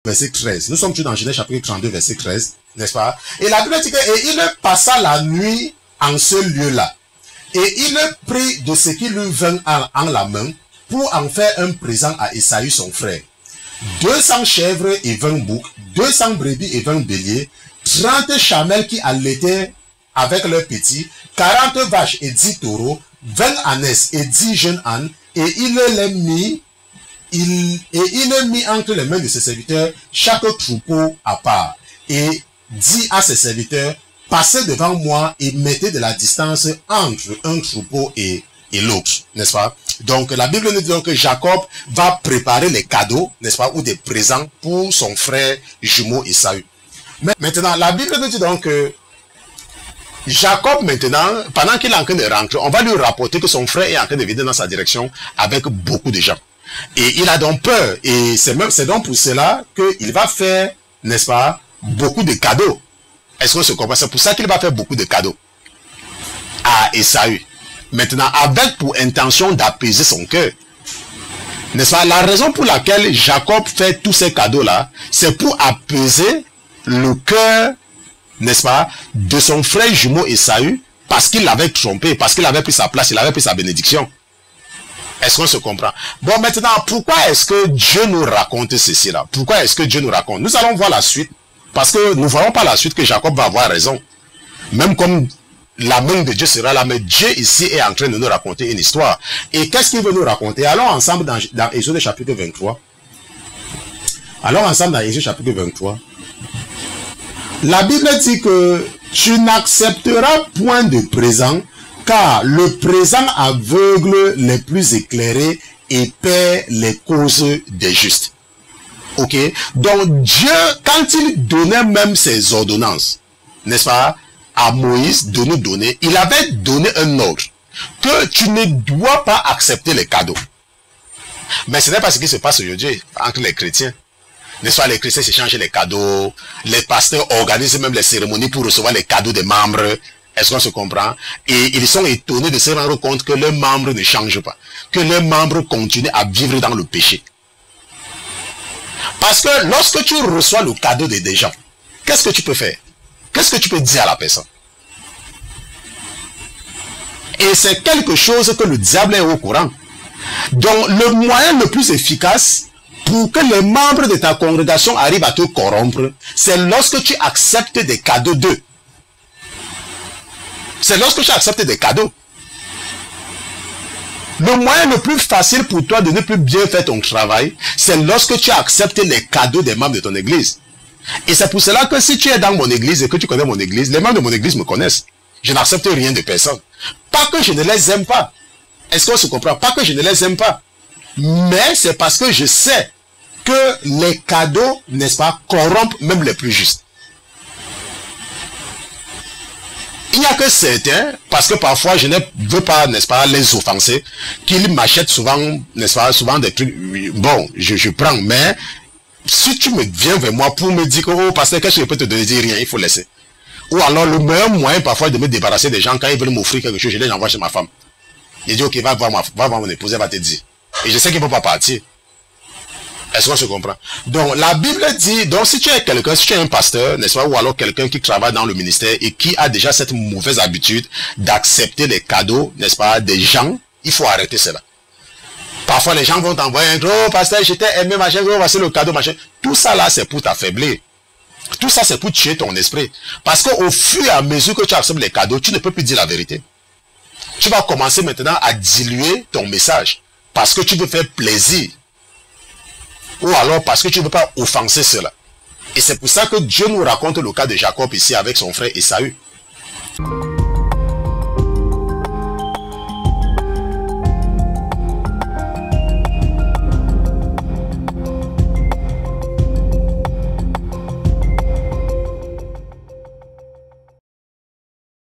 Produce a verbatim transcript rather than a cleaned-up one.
verset treize. Nous sommes toujours dans Genèse chapitre trente-deux, verset treize, n'est-ce pas? Et la Bible dit que, et il passa la nuit en ce lieu-là. Et il prit de ce qui lui vint en, en la main pour en faire un présent à Ésaü son frère. deux cents chèvres et vingt boucs, deux cents brebis et vingt béliers, trente chamelles qui allaitaient avec leurs petits, quarante vaches et dix taureaux, vingt ânesses et dix jeunes ânes, et il les mit, il, et il mit entre les mains de ses serviteurs chaque troupeau à part, et dit à ses serviteurs, passez devant moi et mettez de la distance entre un troupeau et, et l'autre, n'est-ce pas? Donc la Bible nous dit donc que Jacob va préparer les cadeaux, n'est-ce pas, ou des présents pour son frère jumeau Ésaü. Mais maintenant, la Bible nous dit donc que Jacob, maintenant, pendant qu'il est en train de rentrer, on va lui rapporter que son frère est en train de vider dans sa direction avec beaucoup de gens. Et il a donc peur. Et c'est même, c'est donc pour cela qu'il va faire, n'est-ce pas, beaucoup de cadeaux. Est-ce qu'on se comprend? C'est pour ça qu'il va faire beaucoup de cadeaux à Ésaü. Maintenant, avec pour intention d'apaiser son cœur. N'est-ce pas? La raison pour laquelle Jacob fait tous ces cadeaux-là, c'est pour apaiser le cœur, n'est-ce pas, de son frère jumeau Ésaü, parce qu'il l'avait trompé, parce qu'il avait pris sa place, il avait pris sa bénédiction. Est-ce qu'on se comprend? Bon, maintenant, pourquoi est-ce que Dieu nous raconte ceci là? Pourquoi est-ce que Dieu nous raconte? Nous allons voir la suite, parce que nous ne voyons pas la suite que Jacob va avoir raison. Même comme la main de Dieu sera là, mais Dieu ici est en train de nous raconter une histoire. Et qu'est-ce qu'il veut nous raconter? Allons ensemble dans, dans Exode chapitre vingt-trois. Allons ensemble dans Exode chapitre vingt-trois. La Bible dit que tu n'accepteras point de présent, car le présent aveugle les plus éclairés et perd les causes des justes. Ok? Donc Dieu, quand il donnait même ses ordonnances, n'est-ce pas, à Moïse de nous donner, il avait donné un ordre que tu ne dois pas accepter les cadeaux. Mais ce n'est pas ce qui se passe aujourd'hui entre les chrétiens. N'est-ce pas, les chrétiens s'échangent les cadeaux, les pasteurs organisent même les cérémonies pour recevoir les cadeaux des membres. Est-ce qu'on se comprend? Et ils sont étonnés de se rendre compte que leurs membres ne changent pas, que leurs membres continuent à vivre dans le péché. Parce que lorsque tu reçois le cadeau de des gens, qu'est-ce que tu peux faire? Qu'est-ce que tu peux dire à la personne? Et c'est quelque chose que le diable est au courant. Donc le moyen le plus efficace pour que les membres de ta congrégation arrivent à te corrompre, c'est lorsque tu acceptes des cadeaux d'eux. C'est lorsque tu acceptes des cadeaux. Le moyen le plus facile pour toi de ne plus bien faire ton travail, c'est lorsque tu acceptes les cadeaux des membres de ton église. Et c'est pour cela que si tu es dans mon église et que tu connais mon église, les membres de mon église me connaissent. Je n'accepte rien de personne. Pas que je ne les aime pas. Est-ce qu'on se comprend? Pas que je ne les aime pas. Mais c'est parce que je sais que les cadeaux, n'est-ce pas, corrompent même les plus justes. Il n'y a que certains, parce que parfois je ne veux pas, n'est-ce pas, les offenser, qu'ils m'achètent souvent, n'est-ce pas, souvent des trucs, bon, je, je prends, mais si tu me viens vers moi pour me dire que, oh, pasteur, qu'est-ce que je peux te donner? Dis rien, il faut laisser. Ou alors, le meilleur moyen parfois de me débarrasser des gens, quand ils veulent m'offrir quelque chose, je les envoie chez ma femme. Il dit, ok, va voir, ma, va voir mon épouse, elle va te dire. Et je sais qu'il ne peut pas partir. Est-ce qu'on se comprend? Donc, la Bible dit, donc si tu es quelqu'un, si tu es un pasteur, n'est-ce pas, ou alors quelqu'un qui travaille dans le ministère et qui a déjà cette mauvaise habitude d'accepter les cadeaux, n'est-ce pas, des gens, il faut arrêter cela. Parfois, les gens vont t'envoyer un gros, pasteur, je t'ai aimé, machin, gros, voici le cadeau, machin. Tout ça là, c'est pour t'affaiblir. Tout ça, c'est pour tuer ton esprit. Parce qu'au fur et à mesure que tu acceptes les cadeaux, tu ne peux plus dire la vérité. Tu vas commencer maintenant à diluer ton message. Parce que tu veux faire plaisir. Ou alors parce que tu ne veux pas offenser cela. Et c'est pour ça que Dieu nous raconte le cas de Jacob ici avec son frère Ésaü.